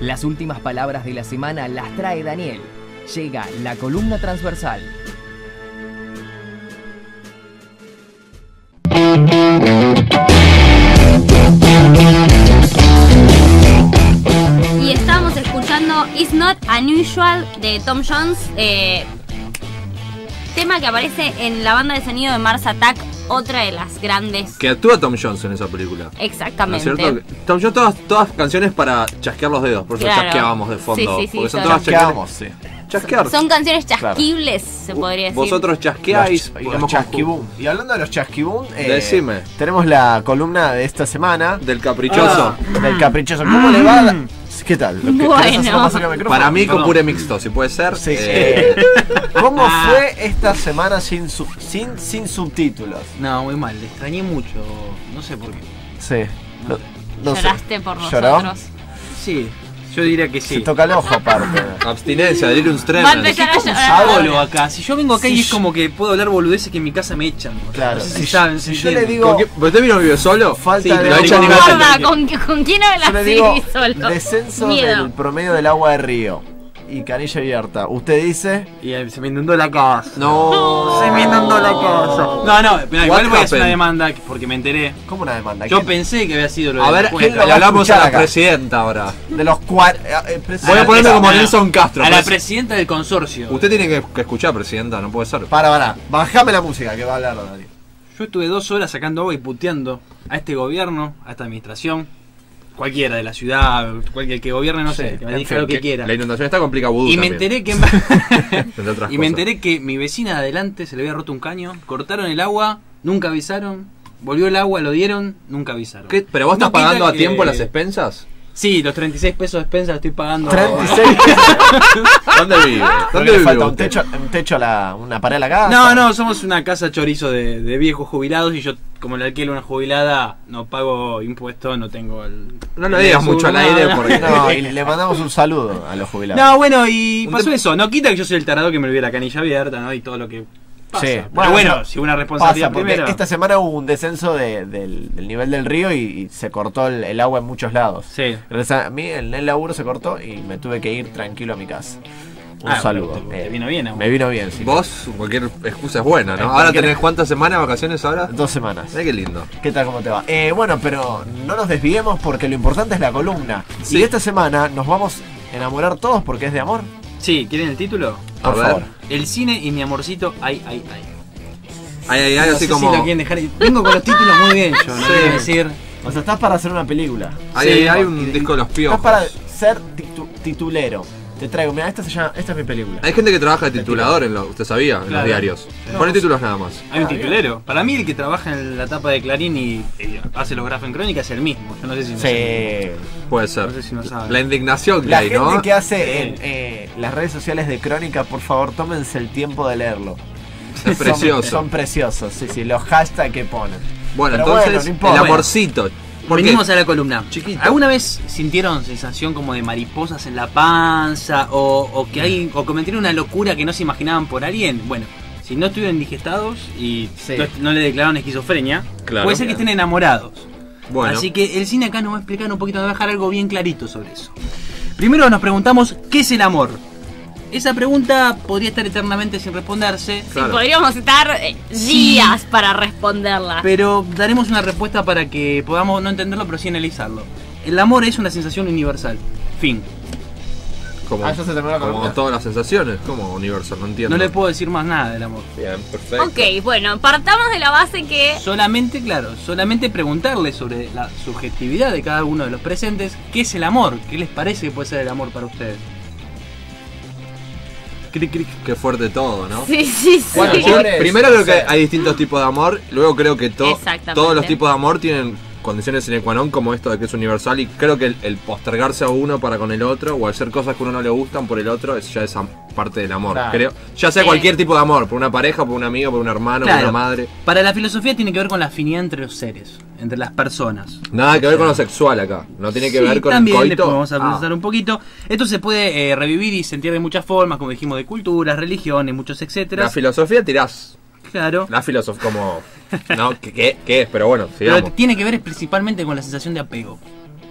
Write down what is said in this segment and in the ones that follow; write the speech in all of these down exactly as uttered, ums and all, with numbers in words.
Las últimas palabras de la semana las trae Daniel. Llega la columna transversal. Y estamos escuchando It's Not Unusual de Tom Jones, eh, tema que aparece en la banda de sonido de Mars Attack, otra de las grandes. Que actúa Tom Jones en esa película. Exactamente. ¿No es cierto? Tom Jones, todas, todas canciones para chasquear los dedos, por eso Claro. chasqueábamos de fondo. Sí, sí, sí, porque son son- todas Chasqueamos, sí. chasquear. Son canciones chasquibles, se podría decir. Vosotros chasqueáis. Los, podemos los chasquibum. Y hablando de los chasquibum, eh, Decime. tenemos la columna de esta semana. Del caprichoso. Ah, del caprichoso. ¿Cómo le va? la- ¿Qué tal? ¿Lo que- Bueno. querés hacer más cerca del micrófono? Para mí, con Perdón. pure mixto, si puede ser. Sí. Eh, ¿Cómo fue esta semana sin, sub- sin, sin subtítulos? No, muy mal, le extrañé mucho, no sé por qué. Sí. No, no sé. Lloraste por ¿Lloró? nosotros. Sí, yo diría que Se sí. toca el ojo aparte. abstinencia, delirium Va a tremens. empezar a ¿Cómo llorar. solo acá? Si yo vengo acá y Sí, es como que puedo hablar boludeces que en mi casa me echan. o sea, Claro. no sé Si, si saben, si si yo le entienden. digo. ¿Con qué- ¿Usted vino vive solo? Falta Sí, de pero lo digo, echan no, igual. no, Gorda, no, ¿con, ¿con quién hablas Yo le así digo solo? descenso Miedo. del promedio del agua de río y canilla abierta. Usted dice. Y eh, se me inundó la casa. No. Se me inundó la casa. No, no, pero igual What voy a hacer una happened? demanda porque me enteré. ¿Cómo una demanda? Yo ¿Quién? pensé que había sido lo A de ver, la ¿quién cuenta. lo le va a hablamos a escuchar la acá? presidenta ahora. De los cual. eh, pres- Voy a ponerme como a la- Nelson Castro. A la pues. presidenta del consorcio. Usted tiene que, que escuchar, presidenta, no puede ser. Para, para. Bajame la música que va a hablar Dani. Yo estuve dos horas sacando agua y puteando a este gobierno, a esta administración, cualquiera de la ciudad, cualquier que gobierne, no Sí, sé, que me en diga fin, lo que quiera. La inundación está complica vudú Y me también, enteré que entre otras y me cosas. enteré que mi vecina de adelante se le había roto un caño, cortaron el agua, nunca avisaron, volvió el agua, lo dieron, nunca avisaron. ¿Qué? ¿Pero vos estás No quita pagando a que- tiempo las expensas? Sí, los treinta y seis pesos de expensa los estoy pagando. treinta y seis. ¿Dónde vive? Porque ¿Dónde le vive falta un usted? techo, un techo a la, una pared a la casa. No, no, somos una casa chorizo de, de viejos jubilados y yo, como le alquilo a una jubilada, no pago impuestos, no tengo el... No lo digas el- mucho al no, aire no. porque... No, y le mandamos un saludo a los jubilados. No, bueno, y Un pasó tem- eso. No quita que yo soy el tarado que me olvidé la canilla abierta, ¿no? Y todo lo que pasa. Sí, Pero bueno, bueno, no, si una responsabilidad Pasa porque primero. esta semana hubo un descenso de- del, del nivel del río y, y se cortó el, el agua en muchos lados. Sí. Gracias a mí en el laburo se cortó y me tuve que ir tranquilo a mi casa. Un Ah, saludo. pero te- te Eh, vino bien, amor. Me vino bien, sí. Vos, cualquier excusa es buena, ¿no? Eh, Ahora cualquier- tenés cuántas semanas de vacaciones ahora. Dos semanas. Mirá qué lindo. ¿Qué tal? ¿Cómo te va? Eh, bueno, pero no nos desviemos porque lo importante es la columna. Sí. Y esta semana nos vamos a enamorar todos porque es de amor. Sí, ¿quieren el título? A Por ver. favor. El cine y mi amorcito, ay, ay, ay. Ay, ay, ay, No así sé como... si lo quieren dejar. Vengo con los títulos muy bien, yo, no Sí. quiero decir. O sea, estás para hacer una película. Ay, Sí, ay, hay y- un y- disco de los Estás piojos. para ser titu- titulero. Te traigo, mira, esta se llama, esta es mi película. Hay gente que trabaja de titulador, en lo, usted sabía, en los Claro. diarios. No. Pone títulos nada más. Hay un Ah, titulero. Para mí, el que trabaja en la tapa de Clarín y, y hace los grafos en crónica es el mismo. Yo no sé si no sé. Sí. Puede ser. No sé si no sabe. La indignación que La hay, gente ¿no? que hace Sí. en eh, las redes sociales de Crónica, por favor, tómense el tiempo de leerlo. Es precioso. Son, son preciosos, sí, sí, los hashtags que ponen. Bueno, Pero entonces, bueno, no importa. el amorcito. ¿Por qué? Venimos a la columna. Chiquito. ¿Alguna vez sintieron sensación como de mariposas en la panza? O, o que hay, o cometieron una locura que no se imaginaban por alguien? Bueno, si no estuvieron indigestados y Sí. no, no le declararon esquizofrenia, Claro. puede ser que estén enamorados. Bueno, Así que el cine acá nos va a explicar un poquito, nos va a dejar algo bien clarito sobre eso. Primero nos preguntamos, ¿qué es el amor? Esa pregunta podría estar eternamente sin responderse, claro. Podríamos estar eh, días para responderla. pero daremos una respuesta para que podamos no entenderlo, pero sí analizarlo. El amor es una sensación universal. Fin. como, Ah, ya se terminó la como columna. todas las sensaciones, como universo, no entiendo. No le puedo decir más nada del amor. Bien, perfecto. Ok, bueno, partamos de la base que... Solamente, claro, solamente preguntarle sobre la subjetividad de cada uno de los presentes, ¿qué es el amor? ¿Qué les parece que puede ser el amor para ustedes? Cric, cric. Qué fuerte todo, ¿no? Sí, sí, sí. Bueno, Yo, amor es- primero creo que o sea- hay distintos tipos de amor, luego creo que to- Exactamente. todos los tipos de amor tienen condiciones sine qua non como esto de que es universal y creo que el, el postergarse a uno para con el otro o hacer cosas que a uno no le gustan por el otro es ya esa parte del amor. Claro. Creo, ya sea Sí. cualquier tipo de amor, por una pareja, por un amigo, por un hermano, Claro. por una madre. Para la filosofía tiene que ver con la afinidad entre los seres, entre las personas. Nada que ver con lo sexual acá, no tiene que Sí, ver con también, el después coito. vamos a Ah. pensar un poquito. Esto se puede eh, revivir y sentir de muchas formas, como dijimos, de culturas, religiones, muchos etcétera. La filosofía tirás. Claro. La filosofía como... No, ¿qué, qué, qué es? Pero bueno, Pero sigamos. tiene que ver principalmente con la sensación de apego.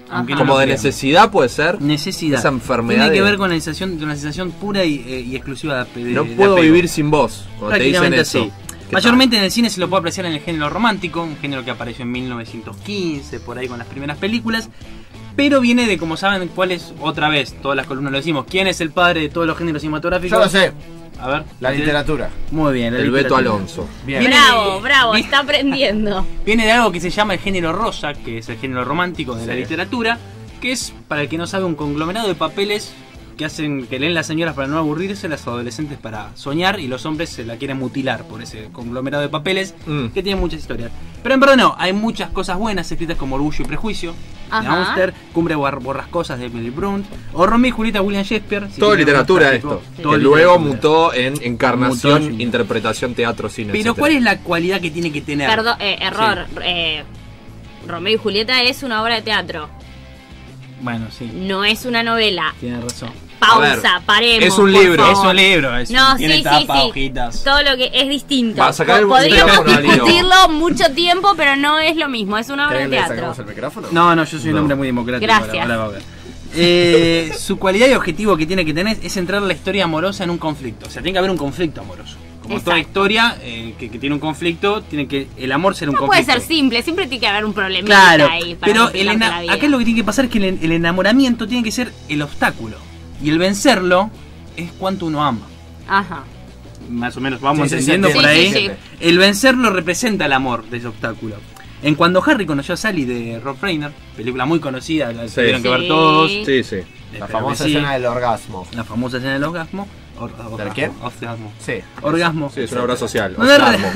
Aunque Ajá. no Como lo de crean. necesidad puede ser. Necesidad. Esa enfermedad Tiene que de- ver con la sensación, de una sensación pura y, eh, y exclusiva de, ape- de No de puedo apego. vivir sin vos. Cuando te dicen Prácticamente eso. así. ¿Qué Mayormente en el cine se lo puede apreciar en el género romántico, un género que apareció en mil novecientos quince, por ahí con las primeras películas. Pero viene de, como saben, cuál es, otra vez, todas las columnas lo decimos, ¿quién es el padre de todos los géneros cinematográficos? Yo lo sé, A ver. la ¿sí? literatura. Muy bien, la tal? El Beto literatura. Alonso. Bien. Viene Bravo, de- bravo, vi- está aprendiendo. Viene de algo que se llama el género rosa, que es el género romántico de la Sí. literatura, que es, para el que no sabe, un conglomerado de papeles que hacen que leen las señoras para no aburrirse, las adolescentes para soñar y los hombres se la quieren mutilar por ese conglomerado de papeles Mm. que tiene muchas historias. Pero en verdad no, hay muchas cosas buenas escritas como Orgullo y Prejuicio, de Ajá. Auster, Cumbre Bar- Borrascosas de Emily Brunt, o Romeo y Julieta de William Shakespeare. si Todo quieren literatura un clásico. esto. Todo Que luego literatura. mutó en encarnación, Mutó en- interpretación, teatro, cine. Pero etcétera. ¿cuál es la cualidad que tiene que tener? Perdón, eh, error. Eh, Romeo y Julieta es una obra de teatro, Bueno, sí, no es una novela. tiene razón. Pausa, A ver, paremos. es un por libro. Es favor. un libro, es, No, tiene sí, sí, tapa, sí. hojitas. Todo lo que es distinto. Va a sacar el Podríamos micrófono, Alino. discutirlo mucho tiempo, pero no es lo mismo. Es una obra ¿Creen de que le teatro. sacamos el micrófono? No, no, yo soy un No. hombre muy democrático. Gracias. ahora- ahora va a ver. Eh, su cualidad y objetivo que tiene que tener es centrar la historia amorosa en un conflicto. O sea, tiene que haber un conflicto amoroso. Como toda Exacto. historia eh, que, que tiene un conflicto, tiene que el amor ser un No puede conflicto. ser simple, siempre tiene que haber un problemita Claro, ahí para pero el complicarte ena- la vida. acá lo que tiene que pasar es que el, el enamoramiento tiene que ser el obstáculo. Y el vencerlo es cuánto uno ama. Ajá. Más o menos, vamos Sí, sí, entendiendo sí, por sí, ahí. sí, sí. El vencerlo representa el amor de ese obstáculo. En Cuando Harry conoció a Sally de Rob Reiner, película muy conocida, la Sí. tuvieron que ver Sí. todos. Sí, sí. La Espero famosa que sí. escena del orgasmo. La famosa escena del orgasmo. Or- orgasmo, quién? Orgasmo. Sí. Orgasmo. Sí, es una obra social. No narra, Orgasmo.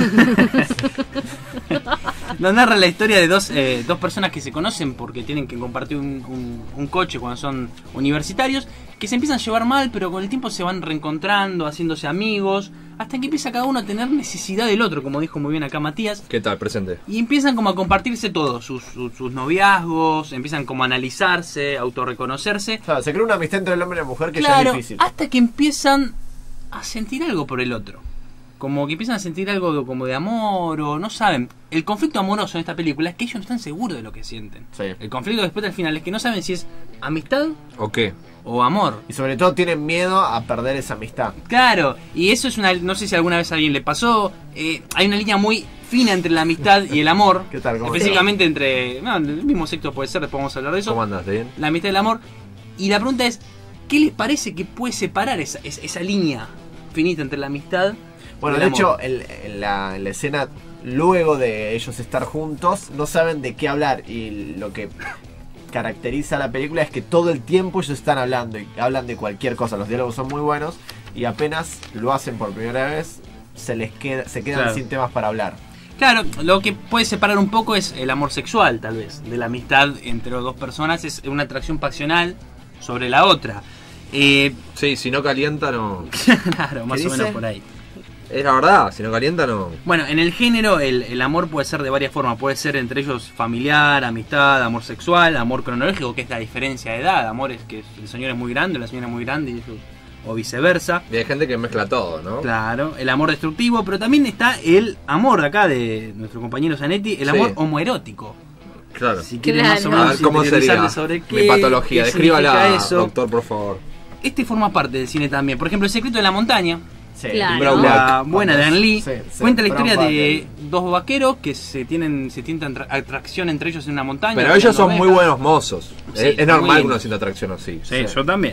nos narra la historia de dos, eh, dos personas que se conocen porque tienen que compartir un, un- un coche cuando son universitarios, que se empiezan a llevar mal, pero con el tiempo se van reencontrando, haciéndose amigos, hasta que empieza cada uno a tener necesidad del otro, como dijo muy bien acá Matías. ¿Qué tal? Presente. Y empiezan como a compartirse todo, sus, sus, sus noviazgos, empiezan como a analizarse, a autorreconocerse. O sea, se crea una amistad entre el hombre y la mujer que ya Claro, es difícil. hasta que empiezan a sentir algo por el otro. Como que empiezan a sentir algo de- como de amor o no saben. El conflicto amoroso en esta película es que ellos no están seguros de lo que sienten. Sí. El conflicto después del final es que no saben si es amistad ¿O qué? o amor. Y sobre todo tienen miedo a perder esa amistad. Claro, y eso es una... No sé si alguna vez a alguien le pasó. eh, hay una línea muy fina entre la amistad y el amor. ¿Qué tal? ¿Cómo Específicamente entre... No, el mismo sexo puede ser, después vamos a hablar de eso. ¿Cómo andas? ¿De bien? La amistad y el amor. Y la pregunta es, ¿qué les parece que puede separar esa, esa, esa línea finita entre la amistad Bueno, y de el amor? hecho, el- en, la, en la escena, luego de ellos estar juntos, no saben de qué hablar. Y lo que caracteriza a la película es que todo el tiempo ellos están hablando y hablan de cualquier cosa. Los diálogos son muy buenos y apenas lo hacen por primera vez, se les queda, se quedan Claro. sin temas para hablar. Claro, lo que puede separar un poco es el amor sexual, tal vez, de la amistad entre dos personas, es una atracción pasional sobre la otra. Eh, Sí, si no calienta, no. claro, más ¿Qué o menos dice? por ahí. Es la verdad, si no calienta, no. Bueno, en el género el, el amor puede ser de varias formas, puede ser entre ellos familiar, amistad, amor sexual, amor cronológico, que es la diferencia de edad, amor es que el señor es muy grande, la señora es muy grande, y ellos- o viceversa. Y hay gente que mezcla todo, ¿no? Claro, el amor destructivo, pero también está el amor acá de nuestro compañero Zanetti, el Sí. amor homoerótico. Claro. Si quieren Claro. más o A menos ver, ¿cómo sintetizarle sería sobre qué, mi patología? qué Descríbala, significa eso. doctor, por favor. Este forma parte del cine también. Por ejemplo, El secreto de la montaña, Sí. Claro. Brown la Black. buena de Ann Lee, Sí, sí, cuenta la Brown historia Black, de ahí. dos vaqueros que se tienen se tienen tra- atracción entre ellos en una montaña. Pero ellos son criando muy ovejas. buenos mozos. Sí, es, es muy normal que lindos. uno sienta atracción así. Sí, yo también.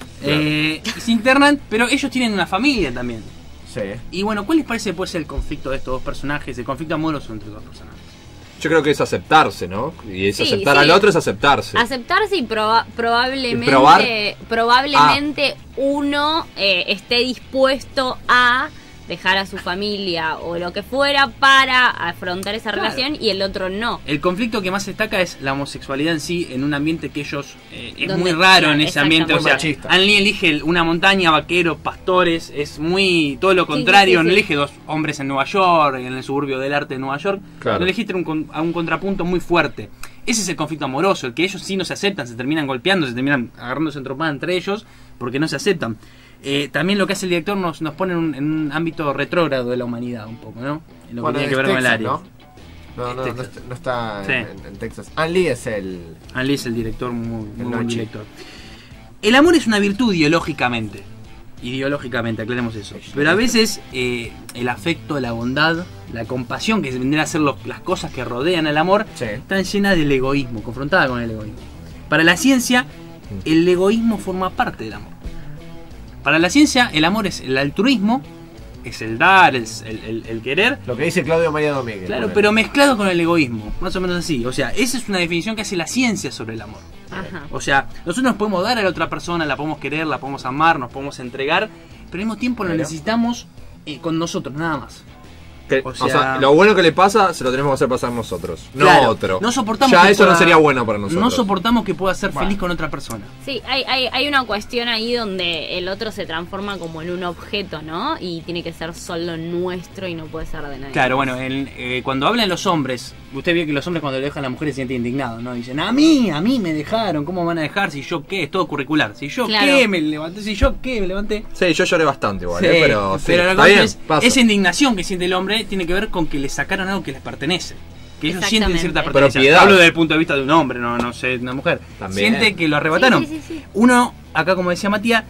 Eh, y se internan, pero ellos tienen una familia también. Sí. Y bueno, ¿cuál les parece que puede ser el conflicto de estos dos personajes, el conflicto amoroso entre dos personajes? Yo creo que es aceptarse, ¿no? Y es Sí, aceptar sí. al otro es aceptarse. Aceptarse y proba- probablemente, ¿Y probar? probablemente uno eh, esté dispuesto a dejar a su familia o lo que fuera para afrontar esa Claro. relación y el otro no. El conflicto que más destaca es la homosexualidad en sí, en un ambiente que ellos... eh, es Donde- muy raro en claro, ese ambiente. O sea, exactamente. Ann Lee elige el- una montaña, vaqueros, pastores, es muy... Todo lo contrario, sí, sí, no sí. elige dos hombres en Nueva York, en el suburbio del arte de Nueva York. Claro. No elegiste un, con- a un contrapunto muy fuerte. Ese es el conflicto amoroso, el que ellos sí no se aceptan, se terminan golpeando, se terminan agarrándose en tropada entre ellos porque no se aceptan. Eh, también lo que hace el director nos, nos pone en un, en un ámbito retrógrado de la humanidad un poco, ¿no? En lo Bueno, que tiene que es ver con el Texas, área. ¿no? No, no, no, Texas. está, no está Sí. en, en Texas. Ang Lee es el... Ang Lee es el director, muy, muy buen Nachi. director. El amor es una virtud ideológicamente. Ideológicamente, aclaremos eso. Pero a veces eh, el afecto, la bondad, la compasión, que vendrían a ser los- las cosas que rodean al amor, Sí. están llenas del egoísmo, confrontada con el egoísmo. Para la ciencia, el egoísmo forma parte del amor. Para la ciencia, el amor es el altruismo, es el dar, es el, el- el querer, Lo que dice Claudio María Domínguez. claro, ponele. pero mezclado con el egoísmo, más o menos así. O sea, esa es una definición que hace la ciencia sobre el amor. Ajá. O sea, nosotros nos podemos dar a la otra persona, la podemos querer, la podemos amar, nos podemos entregar, pero al mismo tiempo lo Claro. necesitamos eh, con nosotros, nada más. Que- O o, sea- sea, lo bueno que le pasa se lo tenemos que hacer pasar nosotros, no Claro, otro. No soportamos ya que eso pueda- no sería bueno para nosotros. No soportamos que pueda ser Bueno. feliz con otra persona. Sí, hay, hay, hay una cuestión ahí donde el otro se transforma como en un objeto, ¿no? Y tiene que ser solo nuestro y no puede ser de nadie. Claro, más. bueno, en- eh, cuando hablan los hombres, usted vio que los hombres cuando le dejan a las mujeres se sienten indignados, ¿no? Dicen, a mí, a mí me dejaron, ¿cómo van a dejar? Si yo qué, es todo curricular. Si yo Claro. qué, me levanté, si yo qué, me levanté. Sí, yo lloré bastante igual, Sí, eh, pero, sí, pero la está cosa bien, es, pasa. esa indignación que siente el hombre tiene que ver con que le sacaron algo que les pertenece. Que ellos sienten Exactamente. cierta pertenencia. Propiedad. Hablo desde el punto de vista de un hombre, no, no sé, de una mujer. También. Siente que lo arrebataron. Sí, sí, sí, sí. Uno, acá como decía Matías,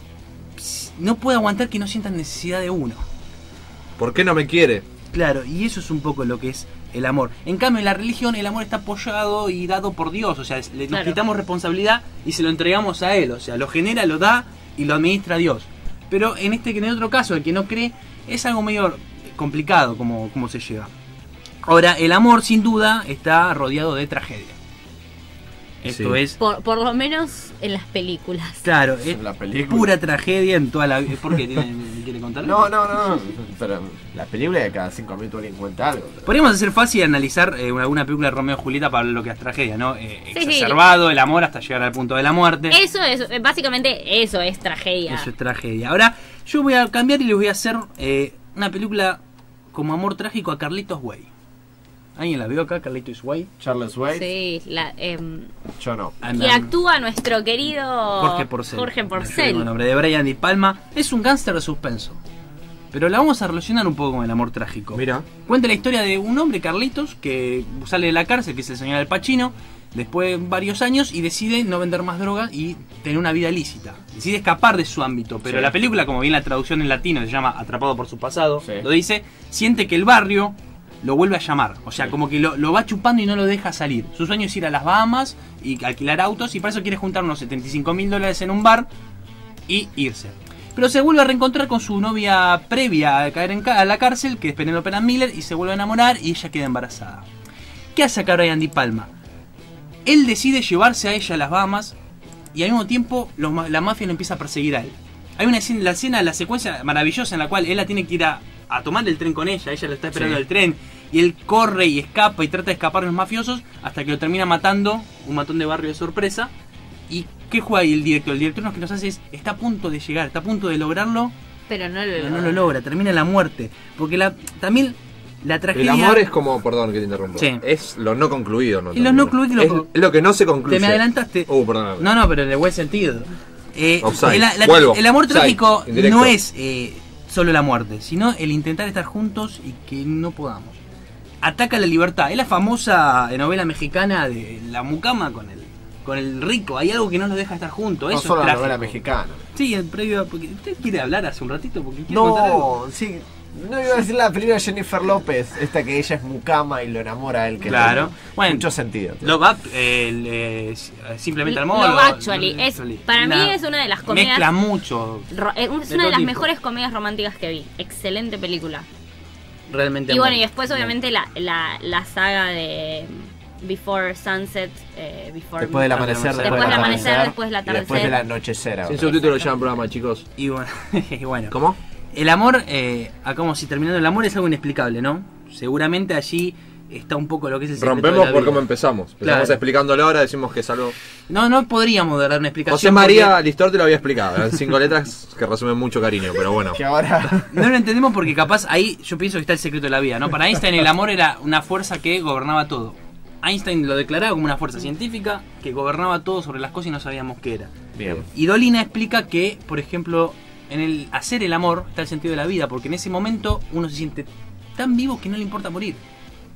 ps, no puede aguantar que no sientan necesidad de uno. ¿Por qué no me quiere? Claro, y eso es un poco lo que es el amor. En cambio, en la religión el amor está apoyado y dado por Dios. O sea, le, nos Claro. quitamos responsabilidad y se lo entregamos a Él. O sea, lo genera, lo da y lo administra Dios. Pero en este que en el otro caso, el que no cree, es algo medio complicado como, como se lleva. Ahora, el amor sin duda está rodeado de tragedia. Esto Sí. es, Por, por lo menos en las películas. claro, es En la película. pura tragedia en toda la vida. ¿Por qué? ¿Tiene- ¿Quiere contar? No, no, no. Pero la película de cada cinco minutos alguien cuenta algo. Podríamos hacer fácil analizar eh, una- alguna película de Romeo y Julieta para lo que es tragedia, ¿no? Eh, Sí, sí. exacerbado el amor hasta llegar al punto de la muerte. Eso es, eh, básicamente eso es tragedia. Eso es tragedia. Ahora, yo voy a cambiar y les voy a hacer eh, una película como amor trágico a Carlitos Way. ¿Alguien la vio acá, Carlitos Way? Charles Wade, Sí, la, em, yo no. y actúa nuestro querido Jorge Porcel. Jorge El Porcel. nombre de Brian Di Palma. Es un gángster de suspenso. Pero la vamos a relacionar un poco con el amor trágico. Mira, Cuenta la historia de un hombre, Carlitos, que sale de la cárcel, que es el señor Al Pacino, después de varios años y decide no vender más droga y tener una vida lícita. Decide escapar de su ámbito, pero Sí. la película, como bien la traducción en latino, se llama Atrapado por su pasado, Sí. lo dice, siente que el barrio lo vuelve a llamar. O sea, Sí. como que lo, lo va chupando y no lo deja salir. Su sueño es ir a las Bahamas y alquilar autos y para eso quiere juntar unos setenta y cinco mil dólares en un bar y irse. Pero se vuelve a reencontrar con su novia previa a caer en ca- a la cárcel, que es Penélope Ann Miller, y se vuelve a enamorar y ella queda embarazada. ¿Qué hace acá Brian Di Palma? Él decide llevarse a ella a las Bahamas y al mismo tiempo los ma- la mafia lo empieza a perseguir a él. Hay una escena, la escena, la secuencia maravillosa en la cual él la tiene que ir a, a tomar el tren con ella, ella lo está esperando Sí. el tren, y él corre y escapa y trata de escapar de los mafiosos hasta que lo termina matando un matón de barrio de sorpresa. ¿Y qué juega ahí el director? El director lo que nos hace es, está a punto de llegar, está a punto de lograrlo, Pero no lo pero no logra. lo logra, termina en la muerte. Porque la, también la el tragedia... amor es como, perdón que te interrumpa, Sí. es lo no concluido, ¿no? Y lo no concluido- es, es lo que no se concluye. Te me adelantaste. Uh, perdón. No, no, pero en el buen sentido. Eh, Offside. el, la- Vuelvo. el amor Offside. trágico Indirecto. no es eh, solo la muerte, sino el intentar estar juntos y que no podamos. Ataca la libertad. Es la famosa novela mexicana de la mucama con el, con el rico. Hay algo que no los deja estar juntos. No Eso solo es la trágico. novela mexicana. Sí, el previo. Porque ¿usted quiere hablar hace un ratito? Porque quiere contar algo. No, sí. No iba a decir la película de Jennifer López, esta que ella es mucama y lo enamora a él. Que Claro. tiene Bueno, mucho sentido. Love Up, eh, el, eh, simplemente al modo. Love Actually, es- para mí Una- es una de las comedias- Mezcla mucho. Ro- Es De una todo de las tipo. mejores comedias románticas que vi. Excelente película. Realmente. Y bueno, y amor. después obviamente la, la, la saga de Before Sunset, eh, Before Después del amanecer, Después después del del amanecer, atardecer, después del y después atardecer. del anochecer. ahora. Sin subtítulo ya en programa, chicos. Y bueno, y bueno. ¿Cómo? El amor, eh, acá como si terminando, el amor es algo inexplicable, ¿no? Seguramente allí está un poco lo que es el secreto de Rompemos la por vida. cómo empezamos. Empezamos Claro. explicándolo ahora, decimos que es algo... No, no podríamos dar una explicación. José María porque Listor te lo había explicado. Eran cinco letras que resumen mucho cariño, pero bueno. Que ahora. No lo entendemos porque capaz ahí yo pienso que está el secreto de la vida, ¿no? Para Einstein el amor era una fuerza que gobernaba todo. Einstein lo declaraba como una fuerza científica que gobernaba todo sobre las cosas y no sabíamos qué era. Bien. Y Dolina explica que, por ejemplo, en el hacer el amor está el sentido de la vida, porque en ese momento uno se siente tan vivo que no le importa morir.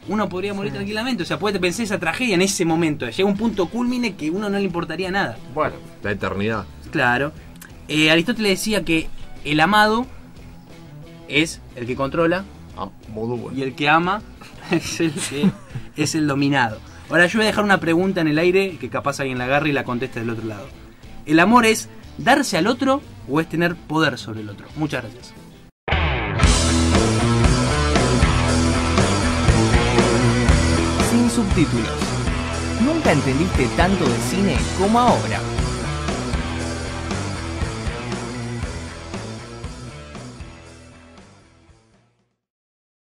uno podría morir tranquilamente. O sea, puede pensar esa tragedia en ese momento. Llega un punto culmine que a uno no le importaría nada. Bueno, La eternidad. Claro. Eh, Aristóteles decía que el amado es el que controla ah, Modúa. y el que ama es el que es el dominado. Ahora yo voy a dejar una pregunta en el aire que capaz alguien la agarre y la conteste del otro lado. ¿El amor es darse al otro o es tener poder sobre el otro? Muchas gracias. Sin subtítulos. Nunca entendiste tanto de cine como ahora.